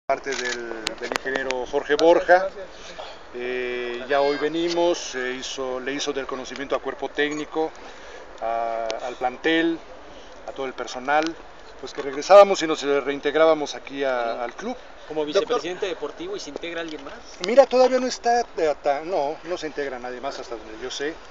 Parte del ingeniero Jorge Borja. Ya hoy venimos, le hizo del conocimiento a cuerpo técnico, al plantel, a todo el personal, pues que regresábamos y nos reintegrábamos aquí al club. Como vicepresidente deportivo, ¿y se integra alguien más? Mira, todavía no está, no se integra nadie más hasta donde yo sé.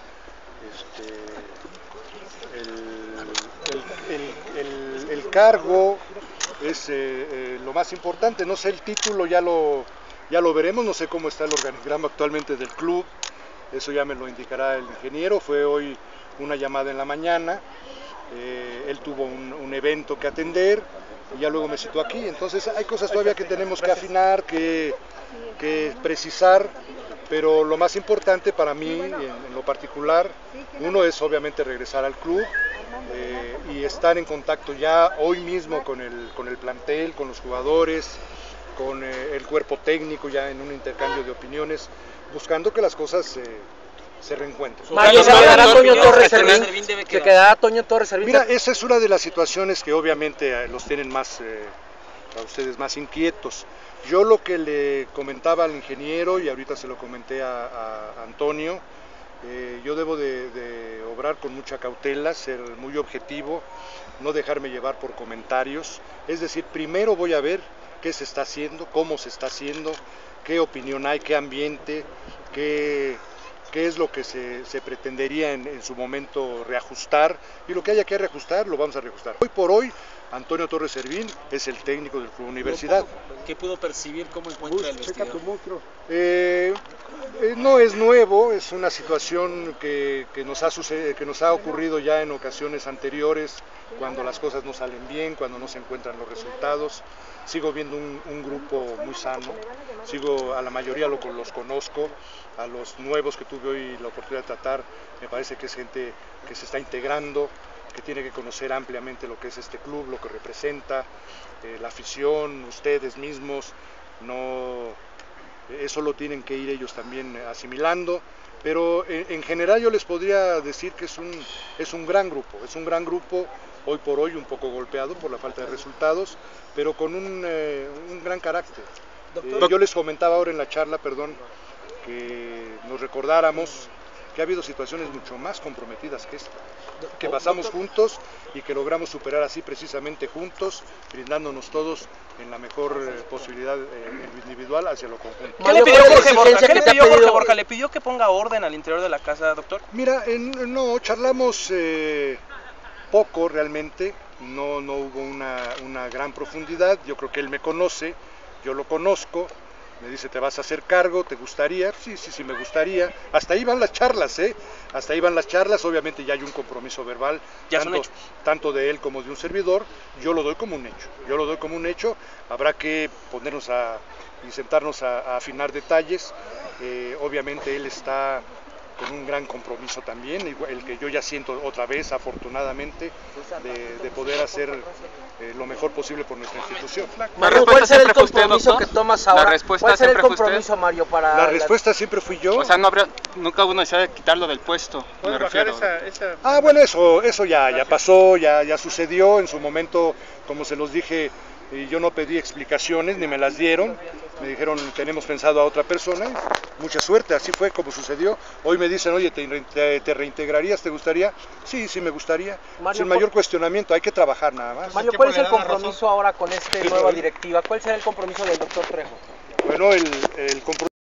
El cargo es lo más importante, no sé el título, ya lo veremos, no sé cómo está el organigrama actualmente del club, eso ya me lo indicará el ingeniero. Fue hoy una llamada en la mañana, él tuvo un evento que atender y ya luego me citó aquí, entonces hay cosas todavía que tenemos que afinar, que precisar, pero lo más importante para mí, en lo particular, uno es obviamente regresar al club y estar en contacto ya hoy mismo con el plantel, con los jugadores, con el cuerpo técnico, ya en un intercambio de opiniones, buscando que las cosas se reencuentren. Mario, ¿se quedará Toño Torres Servín? ¿Se quedará Toño Torres Servín? Mira, esa es una de las situaciones que obviamente los tienen más, a ustedes más inquietos. Yo lo que le comentaba al ingeniero, y ahorita se lo comenté a Antonio, yo debo de obrar con mucha cautela, ser muy objetivo, no dejarme llevar por comentarios. Es decir, primero voy a ver qué se está haciendo, cómo se está haciendo, qué opinión hay, qué ambiente, qué es lo que se pretendería en su momento reajustar, y lo que haya que reajustar lo vamos a reajustar. Hoy por hoy Antonio Torres Servín es el técnico del Club Universidad. ¿Qué pudo percibir? ¿Cómo encuentra el vestidor? No es nuevo, es una situación que nos ha ocurrido ya en ocasiones anteriores, cuando las cosas no salen bien, cuando no se encuentran los resultados. Sigo viendo un grupo muy sano, a la mayoría los conozco, a los nuevos que tuve hoy la oportunidad de tratar, me parece que es gente que se está integrando, que tiene que conocer ampliamente lo que es este club, lo que representa, la afición, ustedes mismos, eso lo tienen que ir ellos también asimilando, pero en general yo les podría decir que es un gran grupo, hoy por hoy un poco golpeado por la falta de resultados, pero con un gran carácter. Yo les comentaba ahora en la charla, que nos recordáramos que ha habido situaciones mucho más comprometidas que esta, que pasamos juntos y que logramos superar así precisamente juntos, brindándonos todos en la mejor posibilidad individual hacia lo conjunto. ¿Qué le pidió Jorge Borja? ¿Qué le pidió Jorge Borja? ¿Le pidió que ponga orden al interior de la casa, doctor? Mira, no, charlamos poco realmente, no hubo una gran profundidad. Yo creo que él me conoce, yo lo conozco. Me dice, ¿te vas a hacer cargo? ¿Te gustaría? Sí, me gustaría. Hasta ahí van las charlas, Hasta ahí van las charlas. Obviamente ya hay un compromiso verbal, tanto de él como de un servidor. Yo lo doy como un hecho. Habrá que ponernos y sentarnos a afinar detalles. Obviamente él está con un gran compromiso también, el que yo ya siento otra vez, afortunadamente, de poder hacer lo mejor posible por nuestra institución. Mario, ¿cuál será el compromiso que tomas ahora? ¿Cuál será el compromiso, Mario, para...? La respuesta siempre fui yo. O sea, nunca hubo necesidad de quitarlo del puesto, me refiero. Bueno, eso ya pasó, ya sucedió. En su momento, como se los dije, yo no pedí explicaciones, ni me las dieron. Me dijeron, tenemos pensado a otra persona. Mucha suerte, así fue como sucedió. Hoy me dicen, oye, ¿te reintegrarías? ¿Te gustaría? Sí, me gustaría. Mario, sin mayor cuestionamiento, hay que trabajar nada más. Mario, ¿cuál es el compromiso ahora con esta nueva directiva? ¿Cuál será el compromiso del doctor Trejo? Bueno, el compromiso